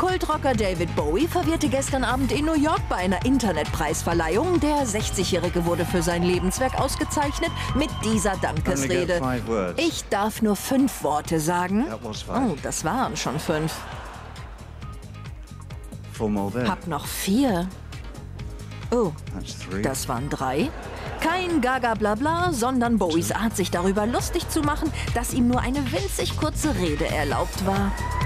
Kultrocker David Bowie verwirrte gestern Abend in New York bei einer Internetpreisverleihung. Der 60-Jährige wurde für sein Lebenswerk ausgezeichnet mit dieser Dankesrede. Ich darf nur 5 Worte sagen. Oh, das waren schon 5. Hab noch 4. Oh, das waren 3. Kein Gaga-Blabla, sondern Bowies Art, sich darüber lustig zu machen, dass ihm nur eine winzig kurze Rede erlaubt war.